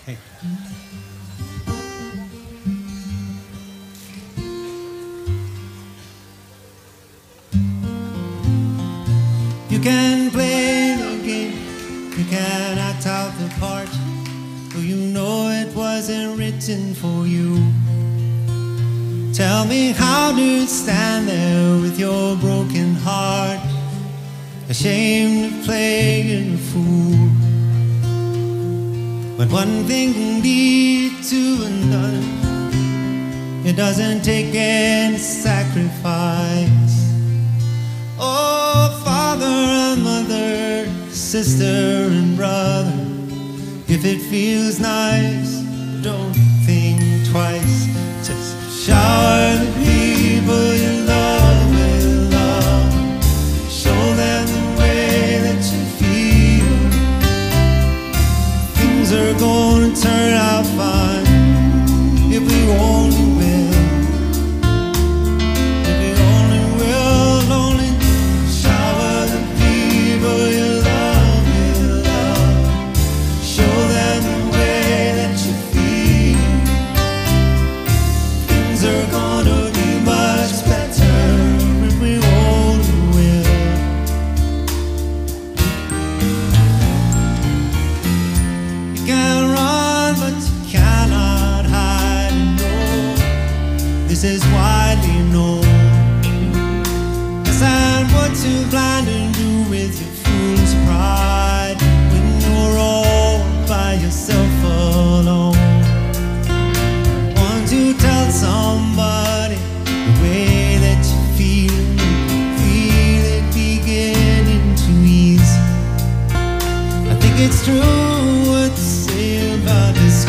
Okay. You can play the game, you can act out the part, though you know it wasn't written for you. Tell me, how do you stand there with your broken heart, ashamed of playing a fool? But one thing can lead to another, it doesn't take any sacrifice. Oh, father and mother, sister and brother, if it feels nice, don't think twice. Just shower the people you love with love. Show them the way that you feel. Things are gonna turn out fine if we only will. If we only will, only shower the people you love with love. Show them the way that you feel. Things are gonna be much better if we only will. You can run, but you cannot hide. No, this is widely known. Yes, and what you blind and do with your fool's pride when you're all by yourself alone. Want to tell somebody the way that you feel it beginning to ease. I think it's true what they say about this